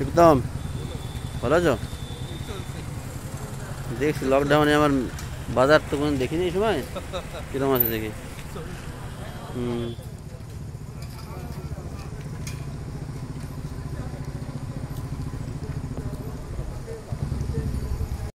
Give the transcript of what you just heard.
প্রীতম, ভালো আছো? দেখছি লকডাউনে আমার বাজার তো কোনো দেখিনি এই সময়, কিরম আছে দেখি। হুম।